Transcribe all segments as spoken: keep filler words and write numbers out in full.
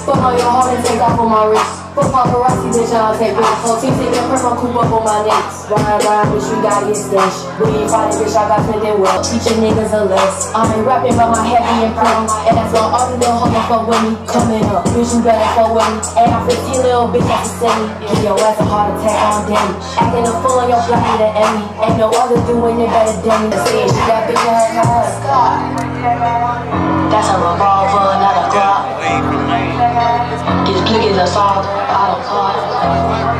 Fuck on your heart and take off on my wrist. Fuck paparazzi, bitch, I'll take risks. Whole team take your purple coupe up on my necks. Ryan, Ryan, bitch, we got his stash. We ain't fighting, bitch, I got nothing well. Teaching niggas a list. I ain't rapping, but my head being pretty. And that's why all these little hoes fuck with me. Coming up, bitch, you better fuck with me. And I'm fifteen little bitch, that's the city. Give your ass a heart attack on Danny. Acting a fool on your block, need an Emmy. Ain't no other doing it better than me. Say she got big ass eyes. That's a revolver, not a Glock. This click is a song, I don't call.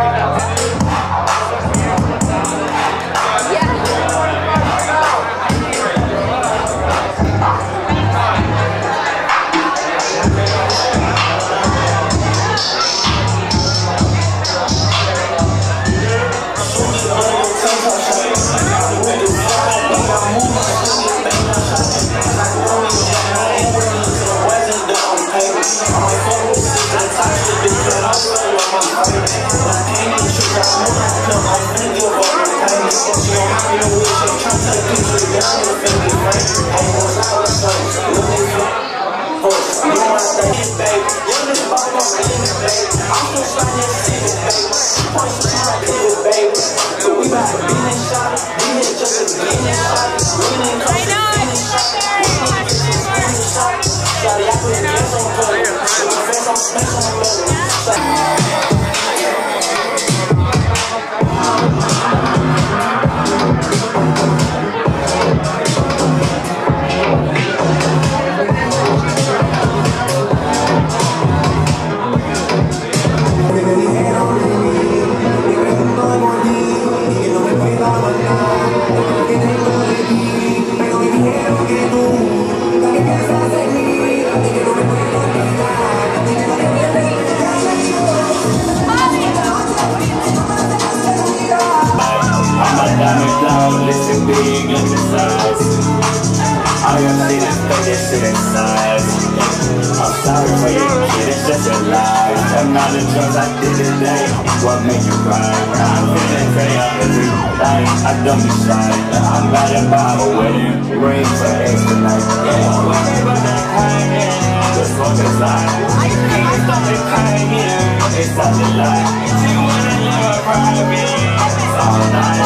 I'm not the drugs I did today. What made you cry? I'm feeling crazy every night. I don't be shy. I'm about to buy a wedding ring for extra night. Yeah, worry about that crying. Just fuck is life. It's not the crying here. It's such a lie. She wanna live private all night.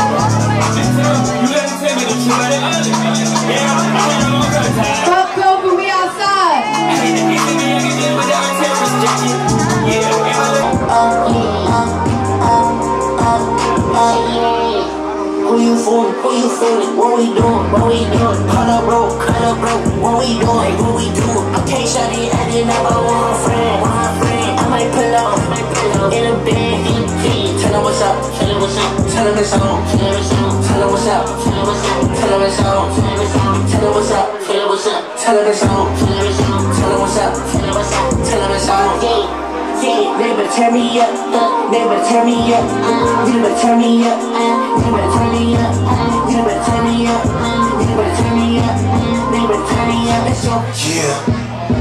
You let me tell me the truth. Yeah, I'm not gonna go time. Fuck over, we outside. I need to get to me again without a terrorist jacket. Yeah. Who you fooling? Who you fooling? What we doing? What we doing? Cut up, bro. Cut up, bro. What we doing? What we doing? I can't shut it. I didn't have a one friend. One friend. I might pull up. I might pull up in a bed. In a bed. Tell him what's up. Tell him what's up. Tell him it's on. Tell him it's on. Tell him what's up. Tell him what's up. Tell him it's on. Tell him it's on. Tell him what's up. Tell him what's up. Tell him it's on. Tell him it's on. Tell him what's up. Tell him what's up. Tell him it's on. They better turn me up, uh, they better turn me up, uh, you better turn me up, uh, you better turn me up, uh, you better turn me up, uh, you better turn me up, uh, they better turn me up, let's go. Yeah.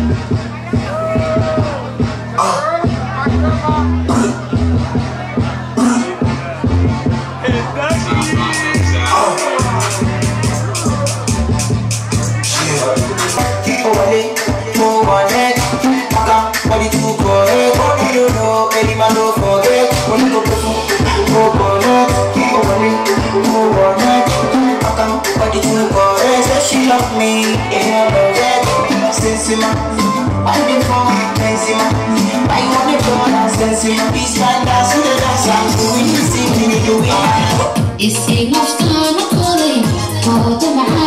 She love me, yeah, that Sensima, I been for Sensima. I want to go and Sensima. This man dance to the dance, I'm doing this thing, you do it. It's a no stone, I'm calling,